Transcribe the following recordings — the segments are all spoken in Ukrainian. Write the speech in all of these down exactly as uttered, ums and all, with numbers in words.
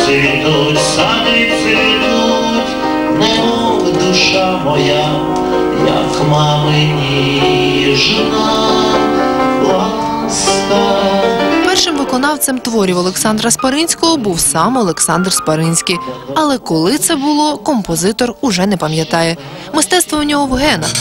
цвітуть, сади цвітуть, немов душа моя, як мами ніжна ласка. Першим виконавцем творів Олександра Спаринського був сам Олександр Спаринський. Але коли це було, композитор уже не пам'ятає. Мистецтво у нього в генах.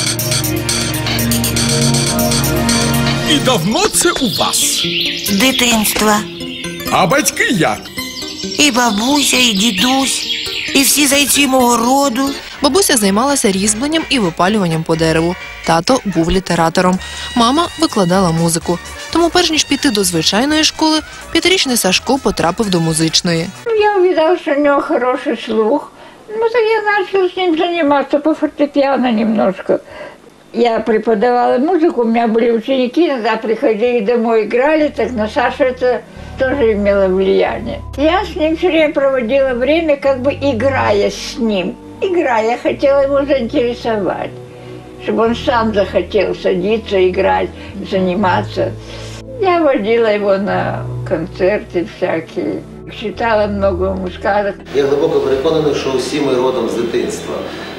І давно це у вас? Дитинства. А батьки як? І бабуся, і дідусь, і всі зайці мого роду. Бабуся займалася різьбленням і випалюванням по дереву. Тато був літератором. Мама викладала музику. Тому перш ніж піти до звичайної школи, п'ятирічний Сашко потрапив до музичної. Я увидела, що у нього хороший слух. Ну, так я почала з ним займатися по фортепіано немножко. Я преподавала музыку, у меня были ученики, иногда приходили домой, играли, так на Сашу это тоже имело влияние. Я с ним все время проводила время, как бы играя с ним. Играя, я хотела его заинтересовать, чтобы он сам захотел садиться, играть, заниматься. Я водила его на концерты всякие, читала много музикалок. Я глибоко переконаний, що всі ми родом з дитинства.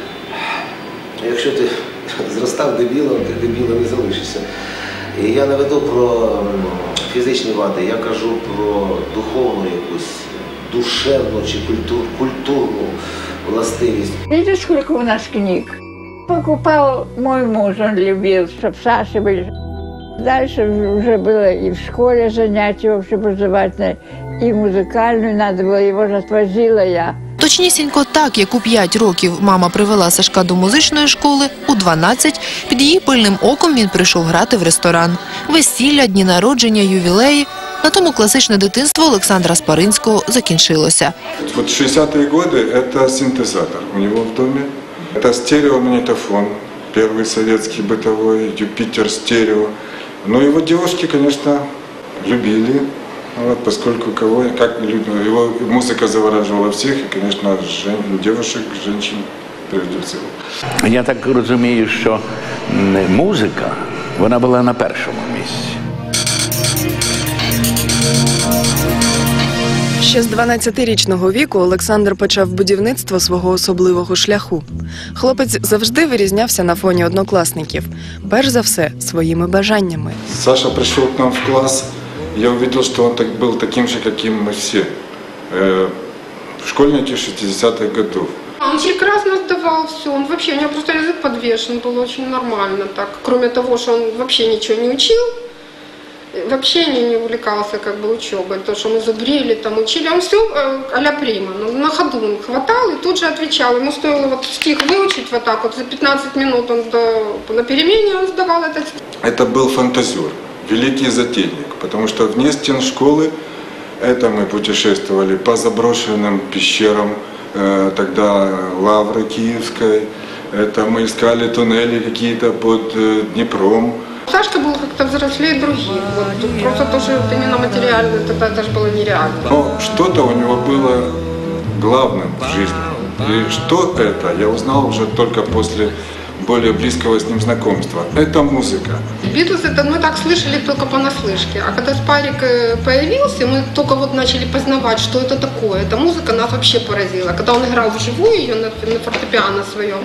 Якщо ти зростав дебілом, ти дебілом і залишишся. І я не веду про фізичні вади, я кажу про духовну якусь, душевну чи культур, культурну властивість. Видите, сколько у нас книг? Покупал мой муж, он любил, чтобы Саши были. Дальше уже было и в школе занятия общеобразовательные, и музыкальную надо было, его же отвозила я. Точнісінько так, як у п'ять років мама привела Сашка до музичної школи, у дванадцять під її пильним оком він прийшов грати в ресторан. Весілля, дні народження, ювілеї. На тому класичне дитинство Олександра Спаринського закінчилося. Вот шестидесятые годы – это синтезатор у него в доме. Это стереомагнитофон, первый советский бытовой, Юпитер стерео. Но его девушки, конечно, любили. Вот, поскольку кого, как, его музыка завораживала всех, и, конечно, жен, девушек, женщин прежде всего. Я так розумію, що музика, вона була на першому місці. Ще з дванадцятирічного віку Олександр почав будівництво свого особливого шляху. Хлопець завжди вирізнявся на фоні однокласників. Перш за все, своїми бажаннями. Саша пришел к нам в класс. Я увидел, что он так, был таким же, каким мы все. Э, школьники шестидесятых годов. Он прекрасно сдавал все. Он вообще, у него просто язык подвешен был очень нормально так. Кроме того, что он вообще ничего не учил, вообще не, не увлекался как бы учебой. То, что мы зубрили, там учили, он все э, а-ля прима. На ходу он хватал и тут же отвечал. Ему стоило вот стих выучить вот так вот. За пятнадцать минут он до, на перемене он сдавал этот стих. Это был фантазер. Великий затейник, потому что вне стен школы это мы путешествовали по заброшенным пещерам, э, тогда Лавры Киевской, это мы искали туннели какие-то под э, Днепром. Сашка был как-то взрослее других, вот, просто тоже вот именно материально, тогда это же было нереально. Но что-то у него было главным в жизни, и что это, я узнал уже только после более близкого с ним знакомства. Это музыка. Битлз это мы так слышали только понаслышке. А когда Спарик появился, мы только вот начали познавать, что это такое. Эта музыка нас вообще поразила. Когда он играл вживую ее на, на фортепиано своем.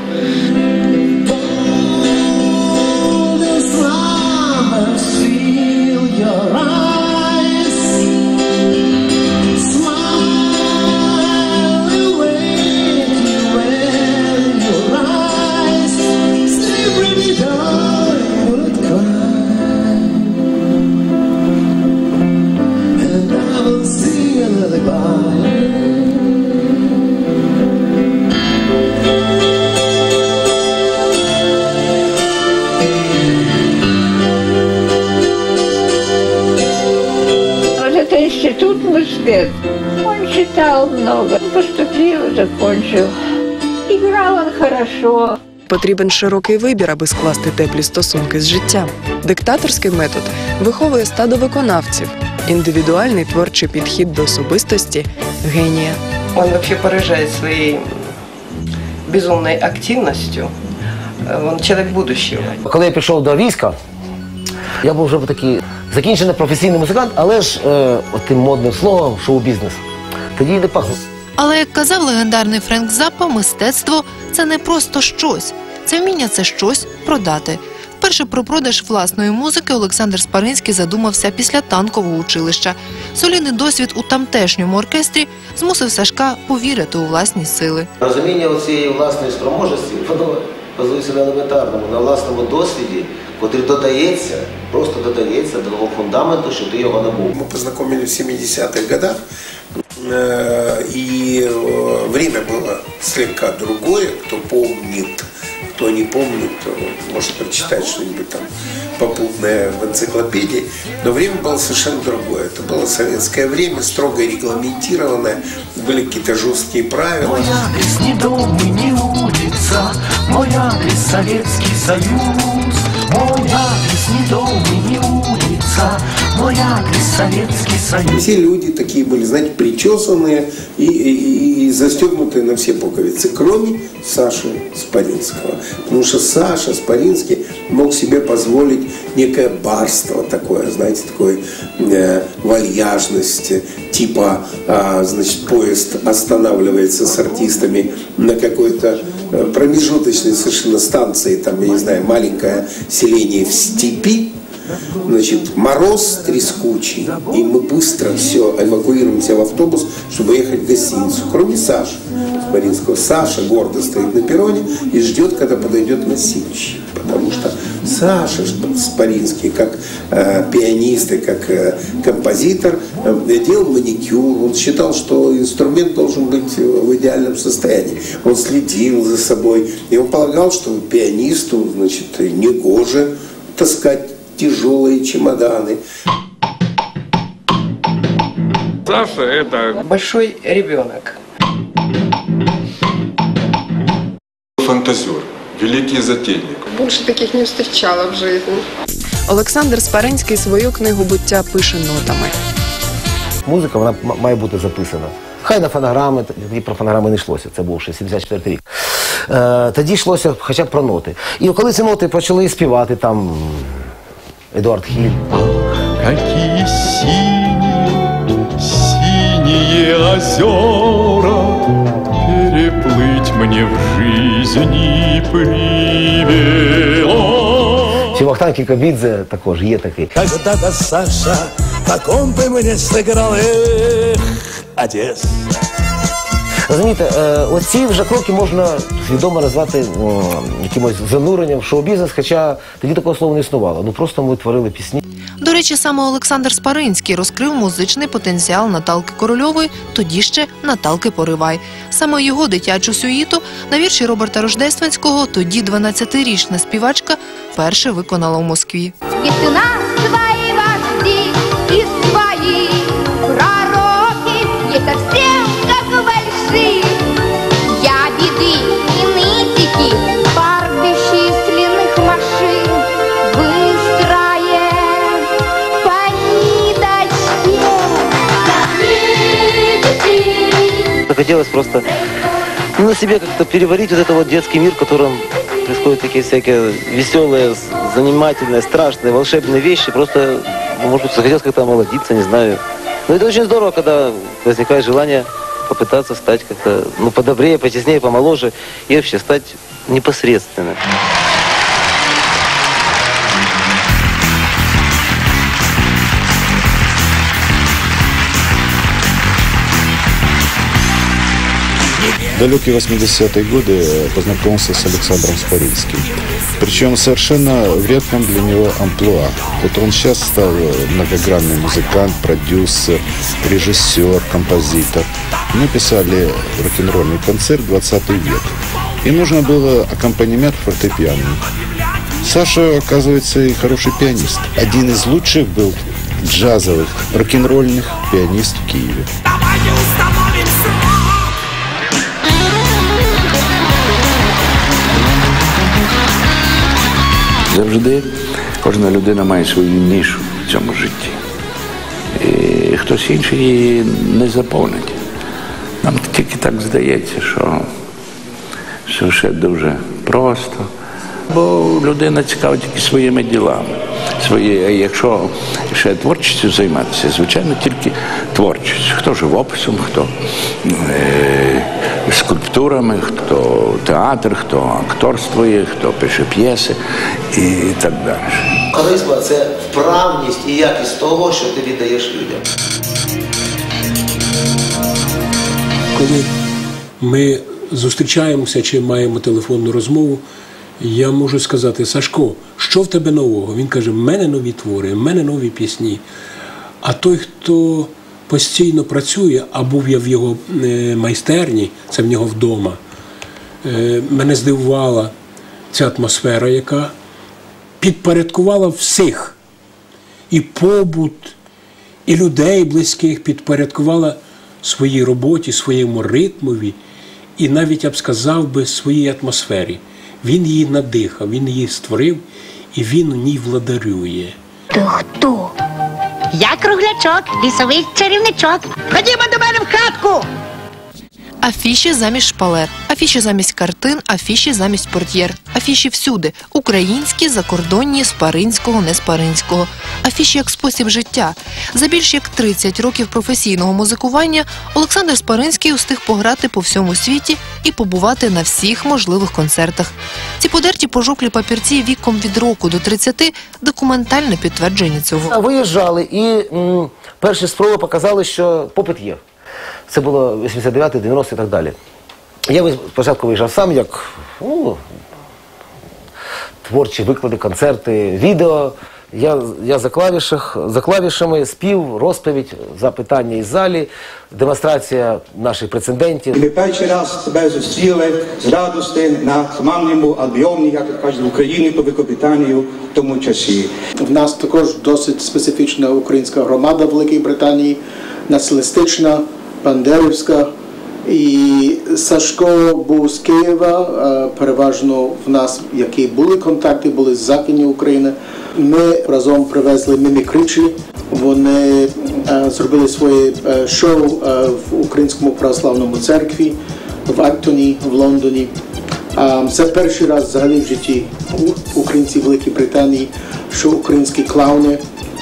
Институт музыки. Он читал много, поступил, закончил. Играл он хорошо. Потрібен широкий вибір, аби скласти теплі стосунки з життям. Диктаторський метод виховує стадо виконавців. Індивідуальний творчий підхід до особистості – генія. Он вообще поражает своей безумной активностью. Он человек будущего. Коли я пішов до війська, я був вже такий закінчений професійний музикант, але ж е, тим модним словом шоу-бізнес. Тоді не пахло. Але, як казав легендарний Френк Заппа, мистецтво – це не просто щось. Це вміння – це щось продати. Вперше про продаж власної музики Олександр Спаринський задумався після танкового училища. Солідний досвід у тамтешньому оркестрі змусив Сашка повірити у власні сили. Розуміння цієї власної спроможності, воно базується на елементарному, на власному досвіді, який додається, просто додається до того фундаменту, що ти його набув. Ми познайомилися в сімдесятих годах, и время было слегка другое. Кто помнит, кто не помнит, может прочитать что-нибудь там попутное в энциклопедии. Но время было совершенно другое. Это было советское время, строго регламентированное, были какие-то жесткие правила. Мой адрес не дом и не улица, мой адрес Советский Союз. Мой адрес не дом и не улица, мой адрес Советский Союз. Все люди такие были, знаете, причесанные и, и, и застегнутые на все пуговицы, кроме Саши Спаринского. Потому что Саша Спаринский мог себе позволить некое барство такое, знаете, такой э, вальяжность, типа, э, значит, поезд останавливается с артистами на какой-то э, промежуточной совершенно станции, там, я не знаю, маленькое селение в степи. Значит, мороз трескучий, и мы быстро все эвакуируемся в автобус, чтобы ехать в гостиницу. Кроме Саши Спаринского. Саша гордо стоит на перроне и ждет, когда подойдет носильщик. Потому что Саша Спаринский, как э, пианист и как э, композитор, э, делал маникюр. Он считал, что инструмент должен быть в идеальном состоянии. Он следил за собой. И он полагал, что пианисту, значит, негоже таскать тяжелые чемоданы. Саша – это большой ребенок. Фантазер, великий затейник. Больше таких не встречала в жизни. Олександр Спаринський свою книгу буття пише нотами. Музика, вона має бути записана. Хай на фонограми, тоді про фонограми не йшлося, це був ще сімдесят четвертий рік. Е, тоді йшлося хоча б про ноти. І коли ці ноти почали співати, там Эдуард Хиль. Какие синие, синие озера, переплыть мне в жизни привело. Чи Вахтанг Кікабідзе також є такий. Когда-то, Саша, таком ты мне сыграл, эх, Одесса. Розумієте, оці вже кроки можна свідомо назвати якимось зануренням в шоу-бізнес, хоча тоді такого слова не існувало. Ну просто ми творили пісні. До речі, саме Олександр Спаринський розкрив музичний потенціал Наталки Корольової, тоді ще Наталки Поривай. Саме його дитячу сюїту на вірші Роберта Рождественського тоді дванадцятирічна співачка вперше виконала в Москві. Если нас свои вожди и свои пророки, есть совсем как большие, я беды и нытики, пар бесчисленных машин, выстроен по ниточке, как нитики. Захотелось просто ну, на себе как-то переварить вот этот вот детский мир, в котором происходят такие всякие веселые, занимательные, страшные, волшебные вещи. Просто, ну, может быть, захотелось как-то омолодиться, не знаю. Но это очень здорово, когда возникает желание попытаться стать как-то, ну, подобрее, потеснее, помоложе и вообще стать непосредственным. В далекие восьмидесятые годы познакомился с Александром Спаринским. Причем совершенно в редком для него амплуа. Вот он сейчас стал многогранный музыкант, продюсер, режиссер, композитор. Мы писали рок-н-ролльный концерт двадцатый век. И нужно было аккомпанемент фортепиано. Саша, оказывается, и хороший пианист. Один из лучших был джазовых рок-н-ролльных пианист в Киеве. Завжди кожна людина має свою нішу в цьому житті. І хтось інший її не заповнить. Нам тільки так здається, що, що все дуже просто, Бо людина цікава тільки своїми ділами. Свої, якщо ще творчістю займатися, звичайно, тільки творчістю. Хто живописом, хто е, скульптурами, хто театр, хто акторствує, хто пише п'єси і так далі. Харизма – це вправність і якість того, що ти віддаєш людям. Коли ми зустрічаємося чи маємо телефонну розмову, я можу сказати: Сашко, що в тебе нового? Він каже: в мене нові твори, в мене нові пісні. А той, хто постійно працює, а був я в його майстерні, це в нього вдома, мене здивувала ця атмосфера, яка підпорядкувала всіх. І побут, і людей близьких підпорядкувала своїй роботі, своєму ритмові, і навіть, я б сказав би, своїй атмосфері. Він її надихав, він її створив, і він у ній владарює. Ти хто? Я круглячок, лісовий чарівничок. Ходімо до мене в хатку! Афіші замість шпалер, афіші замість картин, афіші замість портьєр. Афіші всюди – українські, закордонні, спаринського, неспаринського. Афіші як спосіб життя. За більш як тридцять років професійного музикування Олександр Спаринський устиг пограти по всьому світі і побувати на всіх можливих концертах. Ці подерті пожовклі папірці віком від року до тридцяти – документальне підтвердження цього. Виїжджали і м, перші спроби показали, що попит є. Це було вісімдесят дев'ятий, дев'яностий і так далі. Я спочатку виїжджав сам, як ну, творчі виклади, концерти, відео. Я, я за, клавішах, за клавішами спів, розповідь, запитання із залі, демонстрація наших прецедентів. Ми перший раз себе зустріли з радості на командному альбомі, як кажуть, в Україні, по Великобританії в тому часі. В нас також досить специфічна українська громада в Великій Британії, націоналістична, бандерівська. І Сашко був з Києва, переважно в нас, які були контакти, були з Західної України. Ми разом привезли мімікричі, вони зробили своє шоу в Українському православному церкві, в Актоні, в Лондоні. Це перший раз взагалі в житті українців в Великій Британії, що українські клауни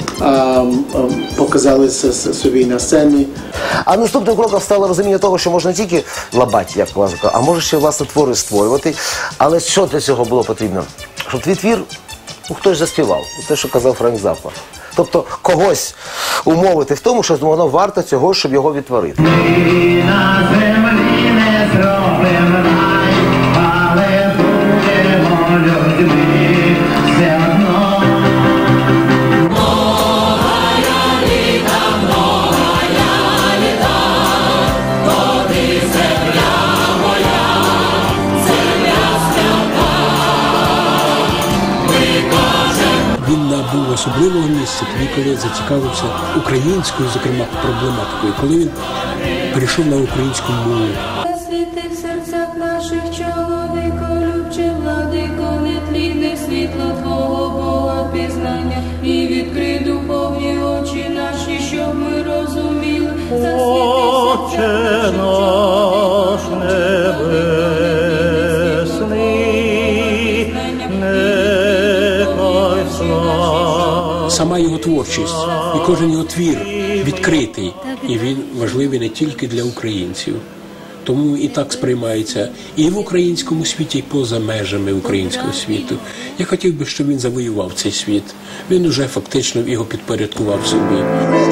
показали собі на сцені. А наступним кроком стало розуміння того, що можна не тільки лабати, як власне, а може ще власне твори створювати. Але що для цього було потрібно? Щоб твій твір ну, хтось заспівав, те, що казав Френк Заппа. Тобто когось умовити в тому, що воно варто цього, щоб його відтворити. Ми на землі не зробимо рай, але будемо людьми все одно. Він набув особливого місця, тоді, коли зацікавився українською, зокрема, проблематикою, коли він перейшов на українську мову. Світи в серцях наших, чоловіко, любче, владико, нетлінне світло Твого Бога пізнання і відкрий духовні очі наші, щоб ми розуміли. Отче наш небесний, нехай слава. Сама його творчість і кожен його твір відкритий, і він важливий не тільки для українців. Тому і так сприймається і в українському світі, і поза межами українського світу. Я хотів би, щоб він завоював цей світ. Він уже фактично його підпорядкував собі.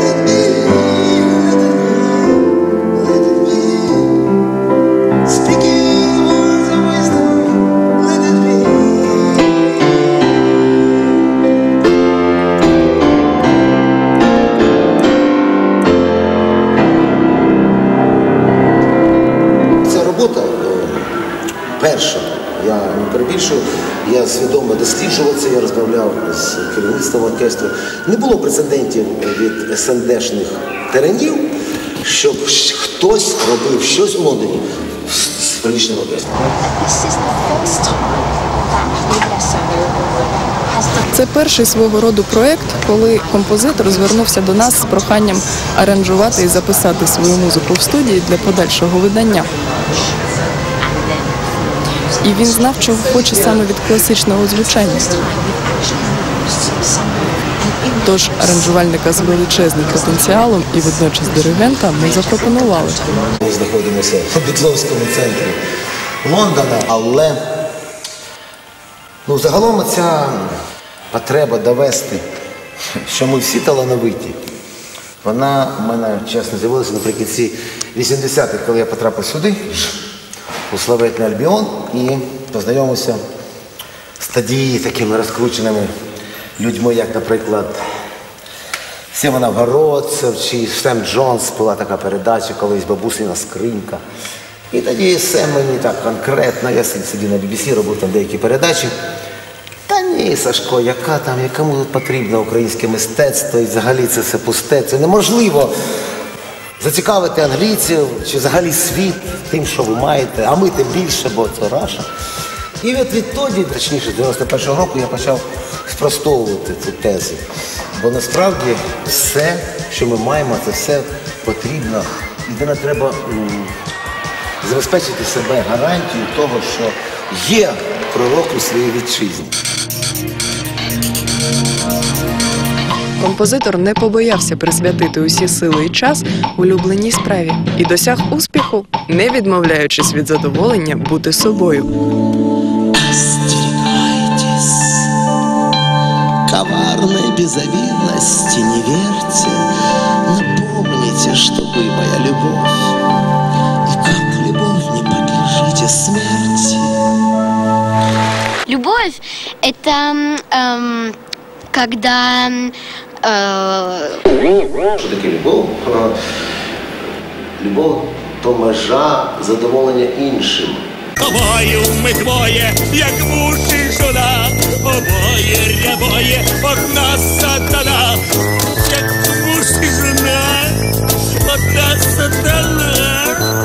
Перше, я не перебільшую, я свідомо досліджував це, я розмовляв з керівництвом оркестру. Не було прецедентів від ес ен де-шних теренів, щоб хтось робив щось у Лондоні з прилічним оркестром. Це перший свого роду проєкт, коли композитор звернувся до нас з проханням аранжувати і записати свою музику в студії для подальшого видання. І він знав, чого хоче саме від класичного звучання. Тож аранжувальника з величезним потенціалом і водночас диригента ми запропонували. Ми знаходимося в Бітловському центрі Лондона, але ну, загалом ця потреба довести, що ми всі талановиті, вона в мене, чесно, з'явилася наприкінці вісімдесятих, коли я потрапив сюди, у славетний Альбіон, і познайомився з тоді такими розкрученими людьми, як, наприклад, Сєма Новгородцев чи Сем Джонс, була така передача колись «Бабусина скринька». І тоді Сем мені так конкретно, я сидів на бі бі сі, робив там деякі передачі. Та ні, Сашко, яка там, якому тут потрібно українське мистецтво, і взагалі це все пусте, це неможливо зацікавити англійців чи взагалі світ тим, що ви маєте, а ми тим більше, бо це Раша. І от відтоді, точніше, з дев'яносто першого року я почав спростовувати цю тезу. Бо насправді все, що ми маємо, це все потрібно. І не треба м, забезпечити себе гарантією того, що є пророк у своїй вітчизні. Композитор не побоявся присвятити усі сили і час улюбленій справі і досяг успіху, не відмовляючись від задоволення бути собою. Коварной безовидности не верьте, напомните, что вы моя любовь, и как любовь не подлежите смерти. Любовь – это эм, когда… Э... Що таке любов? Любов – то межа задоволення іншим. Обоє ми двоє, як муж і жона, обоє рябоє, одна сатана, як муж і жона, одна сатана.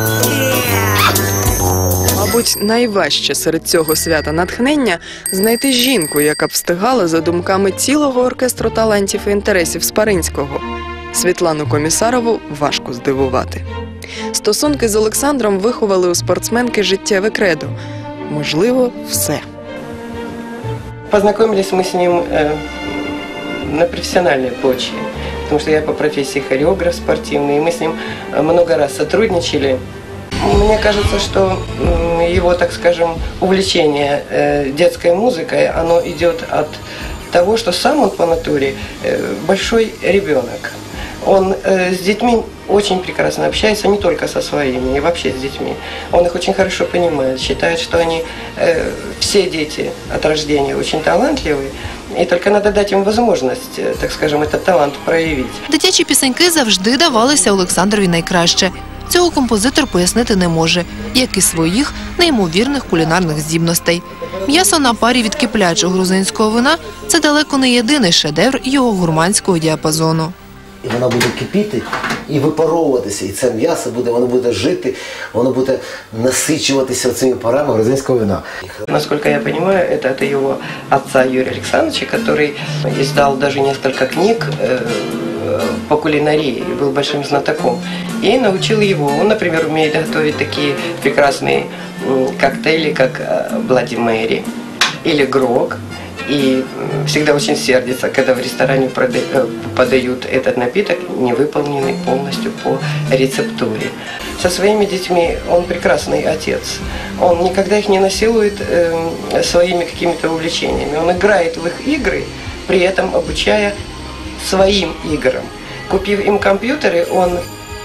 Мабуть, найважче серед цього свята натхнення знайти жінку, яка б встигала за думками цілого оркестру талантів і інтересів Спаринського. Світлану Комісарову важко здивувати. Стосунки з Олександром виховали у спортсменки життєве кредо. Можливо, все. Познакомились мы с ним э, на профессиональной почве, потому что я по профессии хореограф спортивный, и мы с ним много раз сотрудничали. Мне кажется, что э, его, так скажем, увлечение э, детской музыкой, оно идет от того, что сам он по натуре э, большой ребенок. Он э, с детьми очень прекрасно общается, не только со своими, и вообще с детьми. Он их очень хорошо понимает, считает, что они, э, все дети от рождения очень талантливые, и только надо дать им возможность, э, так скажем, этот талант проявить. Дитячі пісеньки завжди давалися Олександрові найкраще. Цього композитор пояснити не може, як і своїх неймовірних кулінарних здібностей. М'ясо на парі від киплячого грузинського вина – це далеко не єдиний шедевр його гурманського діапазону. І вона буде кипіти і випаровуватися, і це м'ясо буде, воно буде жити, воно буде насичуватися цими парами грузинського вина. Насколько я понимаю, это от его отца Юрия Александровича, который издал даже несколько книг э, по кулинарии, был большим знатоком, и научил его. Он, например, умеет готовить такие прекрасные коктейли, как Блади Мэри или Грог. И всегда очень сердится, когда в ресторане подают этот напиток, не выполненный полностью по рецептуре. Со своими детьми он прекрасный отец. Он никогда их не насилует э, своими какими-то увлечениями. Он играет в их игры, при этом обучая своим играм. Купив им компьютеры, он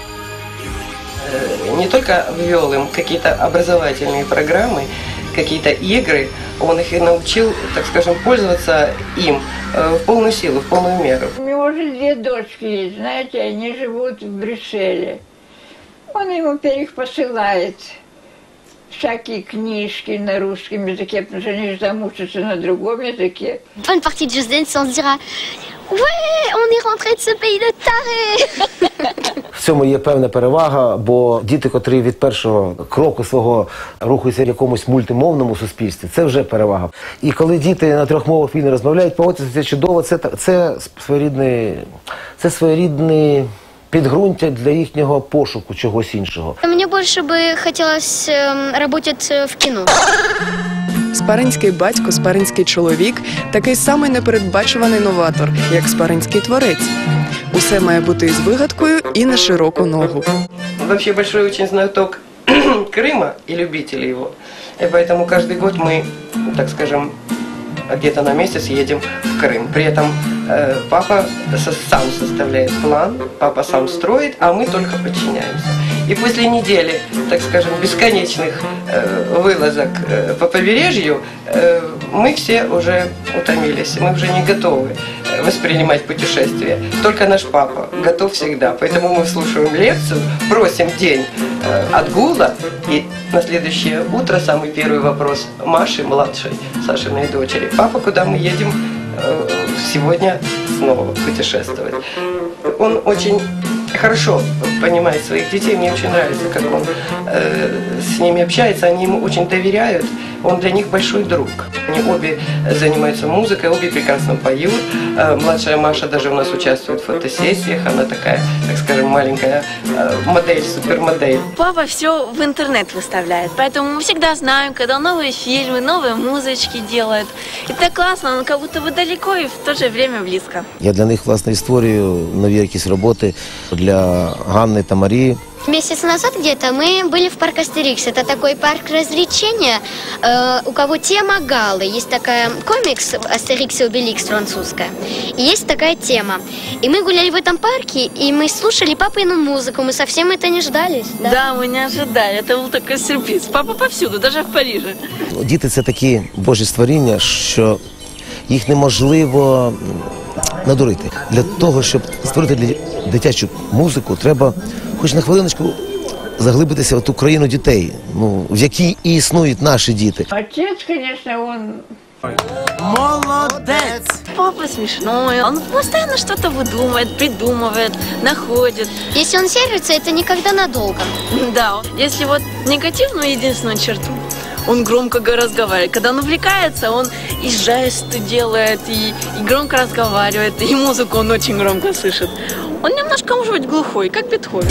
э, не только ввел им какие-то образовательные программы, какие-то игры, он их и научил, так скажем, пользоваться им э, в полную силу, в полную меру. У него же две дочки есть, знаете, они живут в Брюсселе. Он ему их посылает всякие книжки на русском языке, потому что они же там учатся на другом языке. Bonne partie de Just Dance, on se dira «Ouais, on est rentré de ce pays de taré!» В цьому є певна перевага, бо діти, котрі від першого кроку свого рухаються в якомусь мультимовному суспільстві, це вже перевага. І коли діти на трьох мовах вільно розмовляють, поводяться це чудово, це, це, своєрідний, це своєрідний підґрунтя для їхнього пошуку чогось іншого. Мне больше бы хотелось э, работать в кино. Спаринський батько, спаринський чоловік – такий самий непередбачуваний новатор, як спаринський творець. Усе має бути із вигадкою і на широку ногу. Вообще большой очень знаток Крыма и любители его. И поэтому каждый год мы, так скажем, где-то на месяц едем в Крым. При этом э, папа со сам составляет план, папа сам строит, а мы только подчиняемся. И после недели, так скажем, бесконечных э, вылазок э, по побережью, э, мы все уже утомились, мы уже не готовы воспринимать путешествия. Только наш папа готов всегда. Поэтому мы слушаем лекцию, просим день э, отгула, и на следующее утро самый первый вопрос Маши, младшей, Сашиной дочери. Папа, куда мы едем э, сегодня снова путешествовать? Он очень хорошо понимает своих детей, мне очень нравится, как он э, с ними общается, они ему очень доверяют, он для них большой друг. Они обе занимаются музыкой, обе прекрасно поют. Э, младшая Маша даже у нас участвует в фотосессиях, она такая, так скажем, маленькая э, модель, супермодель. Папа все в интернет выставляет, поэтому мы всегда знаем, когда новые фильмы, новые музычки делают. И так классно, он как будто бы далеко и в то же время близко. Я для них, власне, і створюю нові якісь роботи для Ганни та Марії. Месяц назад где-то мы были в парк Астерикс. Это такой парк развлечения, э, у кого тема Галы. Есть такая комикс Астерикс и Обеликс французская. И есть такая тема. И мы гуляли в этом парке, и мы слушали папину музыку. Мы совсем это не ждали. Да, да мы не ожидали. Это был такой сюрприз. Папа повсюду, даже в Париже. Діти – це такі божі створіння, що їх неможливо надурити. Для того, щоб створити для дитячу музику, треба хоч на хвилиночку заглибитися в ту країну дітей, ну, в якій і існують наші діти. Отец, конечно, он... Молодец! Папа смешной, он постоянно что-то выдумывает, придумывает, находит. Если он сердится, это никогда надолго. Да, если вот негативную единственную черту, он громко разговаривает. Когда он увлекается, он и жесты делает, и, и громко разговаривает, и музыку он очень громко слышит. Он немножко может быть глухой, как Бетховен.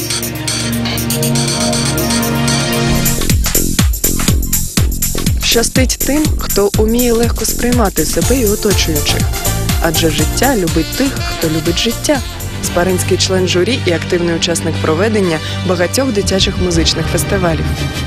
Щастить тим, хто уміє легко сприймати себе і оточуючих. Адже життя любить тих, хто любить життя. Спаринський член журі і активний учасник проведення багатьох дитячих музичних фестивалів.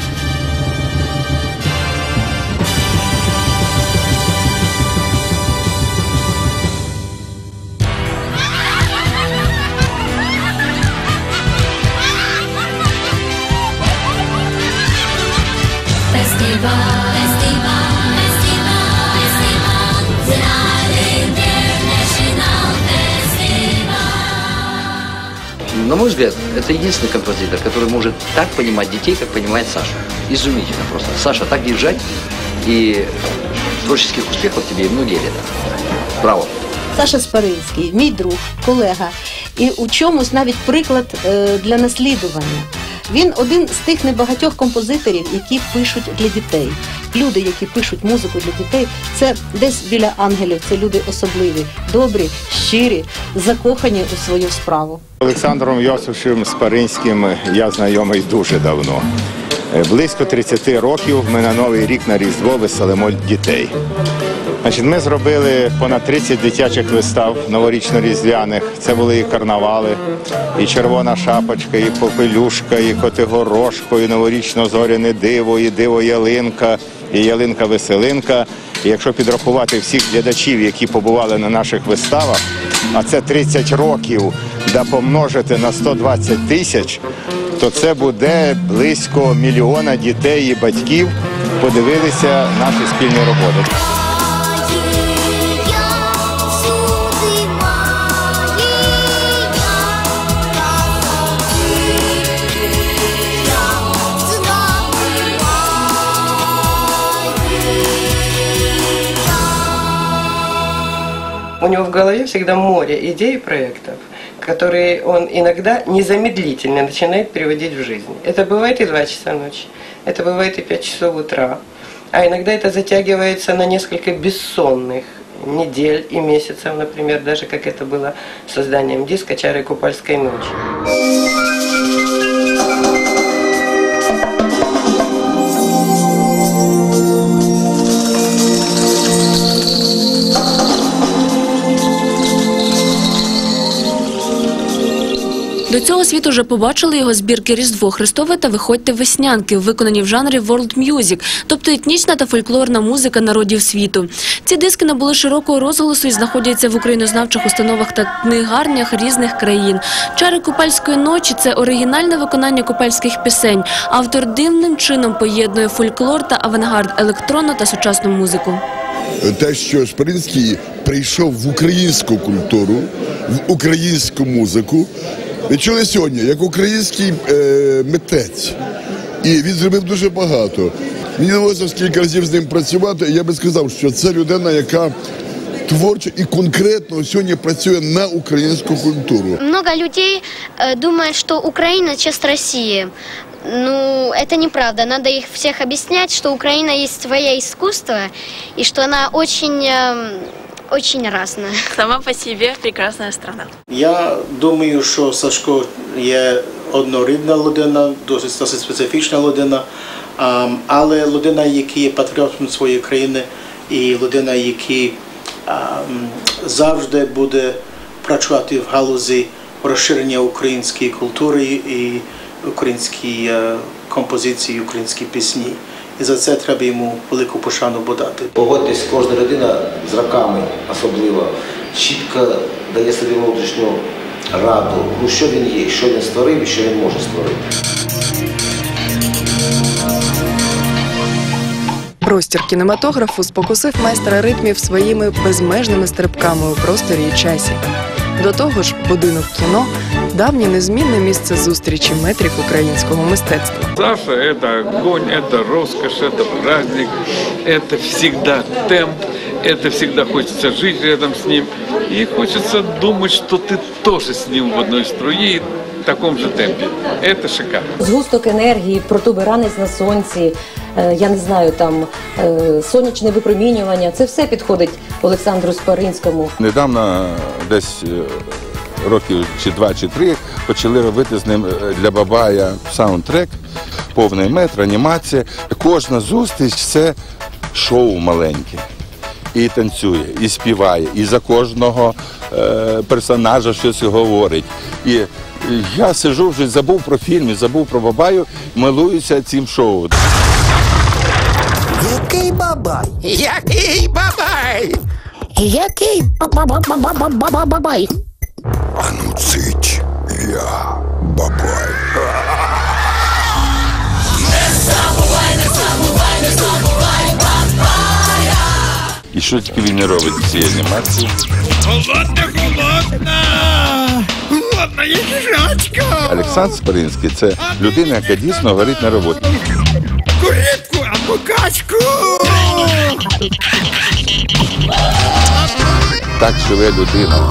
На мой взгляд, это единственный композитор, который может так понимать детей, как понимает Саша. Изумительно просто. Саша, так держать, и творческих успехов тебе и многие лета. Браво! Саша Спаринський, мій друг, колега, і у чомусь навіть приклад е, для наслідування. Він один з тих небагатьох композиторів, які пишуть для дітей. Люди, які пишуть музику для дітей, це десь біля ангелів, це люди особливі, добрі, щирі, закохані у свою справу. Олександром Йосифовичем Спаринським я знайомий дуже давно. Близько тридцяти років ми на Новий рік на Різдво веселимо дітей. Значить, ми зробили понад тридцять дитячих вистав новорічно-різдвяних. Це були і карнавали, і червона шапочка, і попелюшка, і Котигорошко, і новорічно-зоряне диво, і диво-ялинка, і ялинка-веселинка. І якщо підрахувати всіх глядачів, які побували на наших виставах, а це тридцять років, да помножити на сто двадцять тисяч, то це буде близько мільйона дітей і батьків подивилися наші спільні роботи. У него в голове всегда море идей и проектов, которые он иногда незамедлительно начинает переводить в жизнь. Это бывает и два часа ночи, это бывает и пять часов утра, а иногда это затягивается на несколько бессонных недель и месяцев, например, даже как это было созданием диска «Чары купальской ночи». До цього світ уже побачили його збірки «Різдво Христове» та «Виходьте веснянки», виконані в жанрі World Music, тобто етнічна та фольклорна музика народів світу. Ці диски набули широкого розголосу і знаходяться в українознавчих установах та книгарнях різних країн. «Чари купальської ночі» – це оригінальне виконання купальських пісень. Автор дивним чином поєднує фольклор та авангард, електронну та сучасну музику. Те, що Шпаринський прийшов в українську культуру, в українську музику, ви чули сьогодні, як український е, митець. І він зробив дуже багато. Мені довелося кілька разів з ним працювати, і я би сказав, що це людина, яка творчо і конкретно сьогодні працює на українську культуру. Много людей э, думают, что Украина – часть России. Ну, это неправда. Надо их всех объяснять, что Украина есть свое искусство, и что она очень... Э, Очень разная. Сама по себе прекрасная страна. Я думаю, що Сашко є однорідна людина, досить, досить специфічна людина, але людина, яка є патріотом своєї країни, і людина, яка завжди буде працювати в галузі розширення української культури і української композиції, українські пісні. І за це треба йому велику пошану подати. Погодьтесь, кожна людина з роками особливо чітко дає собі внутрішню раду, ну що він є, що він створив і що він може створити. Простір кінематографу спокусив майстра ритмів своїми безмежними стрибками у просторі і часі. До того ж, будинок кіно – давнє незмінне місце зустрічі метрик українського мистецтва. Саша – это огонь, это роскошь, это праздник, это всегда темп, это всегда хочется жить рядом с ним. И хочется думать, что ты тоже с ним в одной струе, в таком же темпе. Это шикарно. Згусток енергії, протуберанець на сонці, я не знаю, там сонячне випромінювання, це все підходить Олександру Спаринському. Недавно, десь років чи два, чи три, почали робити з ним для Бабая саундтрек, повний метр, анімація. Кожна зустріч – це шоу маленьке. І танцює, і співає, і за кожного е, персонажа щось говорить. І я сиджу, вже забув про фільм, забув про Бабаю, милуюся цим шоу. Який Бабай? Який Бабай? Який Бабай? А ну цить, я Бабай. Не забувай, не забувай, не забувай Бабая. І що тільки він не робить в цій анімації? Холодна, холодна! Холодна їжачка! Олександр Спаринський – це людина, яка дійсно горить на роботі. Курітку або качку! Так живе людина.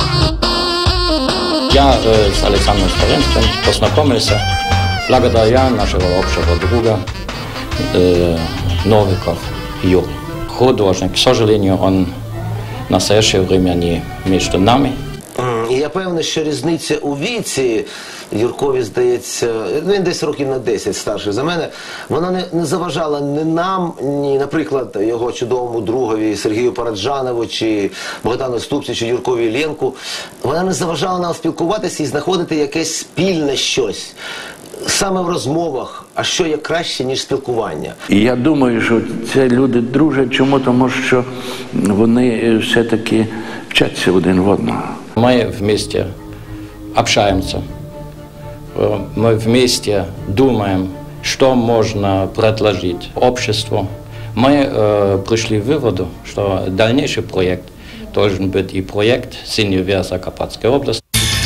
Я э, с Александром Спаринским познакомился благодаря нашего общего друга э, Новиков Юрий. Художник, к сожалению, он в настоящее время не между нами. І я певний, що різниця у віці, Юркові, здається, він десь років на десять старший за мене, вона не, не заважала ні нам, ні, наприклад, його чудовому другові Сергію Параджанову, чи Богдану Ступці, чи Юркові Іллєнку. Вона не заважала нам спілкуватися і знаходити якесь спільне щось. Саме в розмовах, а що є краще, ніж спілкування. І я думаю, що ці люди дружать, чому? Тому що вони все-таки вчаться один в одного. Мы вместе общаемся, мы вместе думаем, что можно предложить обществу. Мы э, пришли к выводу, что дальнейший проект должен быть и проект Синьовер Закарпатской области.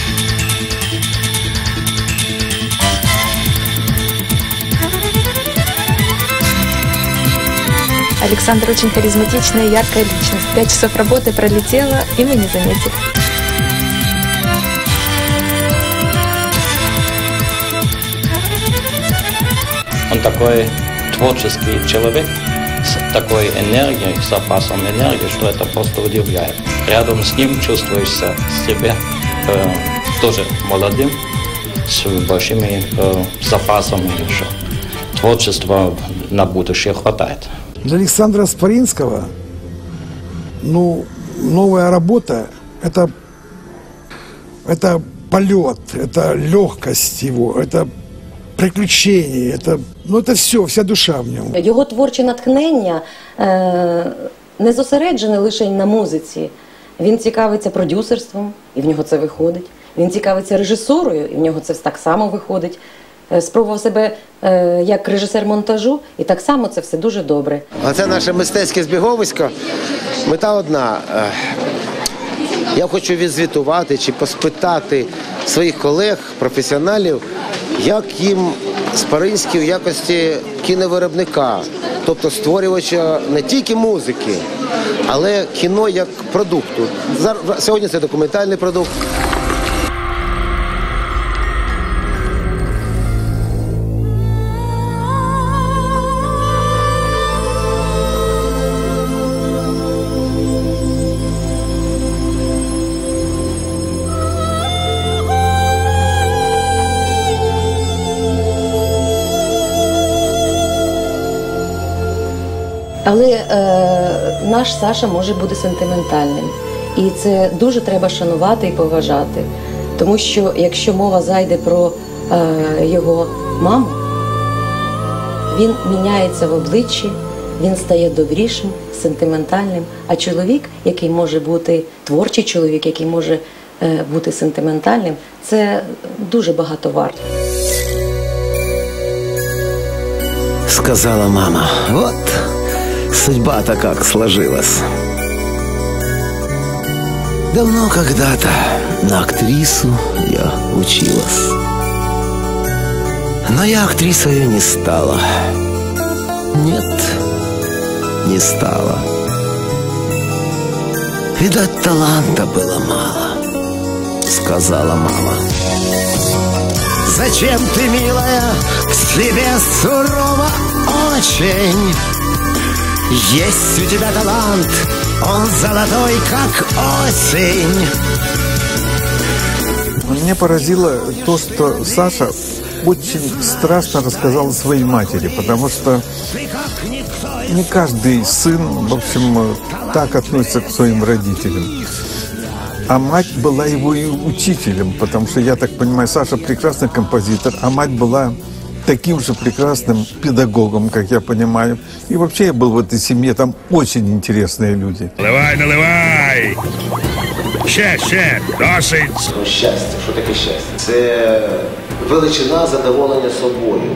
Александр очень харизматичная и яркая личность. Пять часов работы пролетело, и мы не заметили. Он такой творческий человек, с такой энергией, запасом энергии, что это просто удивляет. Рядом с ним чувствуешь себя э, тоже молодым, с большими э, запасами еще. Творчества на будущее хватает. Для Александра Спаринского, ну, новая работа – это, это полет, это легкость его, это приключения, это, ну, это все, вся душа в ньому. Його творче натхнення е, не зосереджене лише на музиці. Він цікавиться продюсерством, і в нього це виходить. Він цікавиться режисурою, і в нього це так само виходить. Спробував себе е, як режисер монтажу, і так само це все дуже добре. А це наше мистецьке збіговисько. Мета одна. Я хочу відзвітувати чи поспитати своїх колег, професіоналів, як їм Спаринський в якості кіновиробника, тобто створювача не тільки музики, але кіно як продукту. Сьогодні це документальний продукт. Але е, наш Саша може бути сентиментальним. І це дуже треба шанувати і поважати. Тому що якщо мова зайде про е, його маму, він міняється в обличчі, він стає добрішим, сентиментальним. А чоловік, який може бути, творчий чоловік, який може е, бути сентиментальним, це дуже багато варто. Сказала мама, вот... Судьба-то как сложилась. Давно когда-то на актрису я училась. Но я актрисой не стала. Нет, не стала. Видать, таланта было мало, сказала мама. Зачем ты, милая, к себе сурова очень? Есть у тебя талант, он золотой, как осень. Меня поразило то, что Саша очень страшно рассказал своей матери, потому что не каждый сын, в общем, так относится к своим родителям. А мать была его и учителем, потому что, я так понимаю, Саша прекрасный композитор, а мать была таким же прекрасным педагогом, как я понимаю. И вообще я был в этой семье, там очень интересные люди. Наливай, наливай! Ще, ще, досить! Щастя, що таке щастя? Це величина задоволення собою.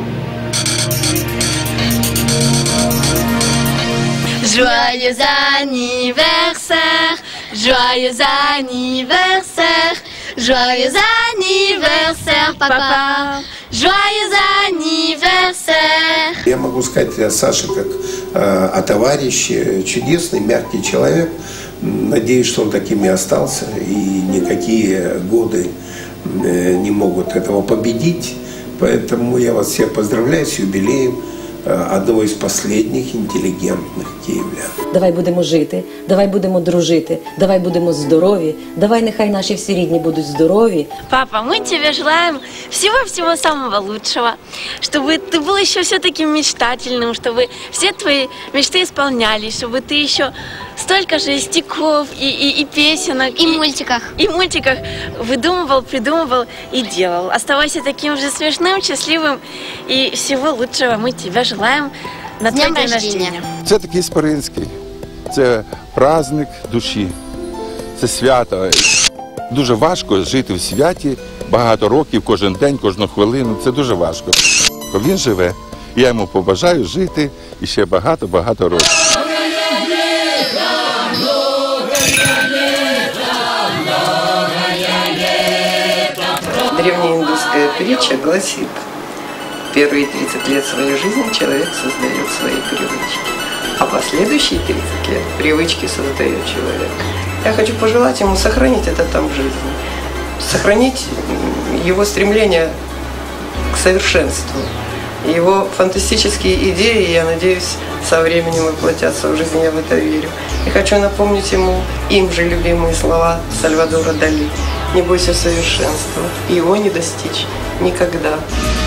Joyeux anniversaire, joyeux anniversaire, joyeux anniversaire, papa, joyeux anniversaire. Я могу сказать о Саше как э, о товарище, чудесный, мягкий человек. Надеюсь, что он таким и остался, и никакие годы э, не могут этого победить. Поэтому я вас всех поздравляю с юбилеем одного із останніх інтелігентних київлян. Давай будемо жити, давай будемо дружити, давай будемо здорові, давай нехай наші всі рідні будуть здорові. Папа, мы тебе желаем всего-всего самого лучшего, чтобы ты был еще все-таки мечтательным, чтобы все твои мечты исполнялись, чтобы ты еще столько же стихов и, и, и песенок, и, и мультиках, и мультиках выдумывал, придумывал и делал. Оставайся таким же смешным, счастливым, и всего лучшего мы тебе желаем на твій день рождения. Це такий Спаринський, це праздник душі, це свято. Дуже важко жити в святі багато років, кожен день, кожну хвилину. Це дуже важко. Він живе, я йому побажаю жити і ще багато-багато років. Древняя индусская притча гласит: первые тридцать лет своей жизни человек создает свои привычки, а последующие тридцать лет привычки создает человек. Я хочу пожелать ему сохранить это там в жизни, сохранить его стремление к совершенству, Его фантастические идеи, я надеюсь, со временем воплотятся в жизнь, я в это верю. И хочу напомнить ему им же любимые слова Сальвадора Дали. «Не бойся совершенства, его не достичь никогда».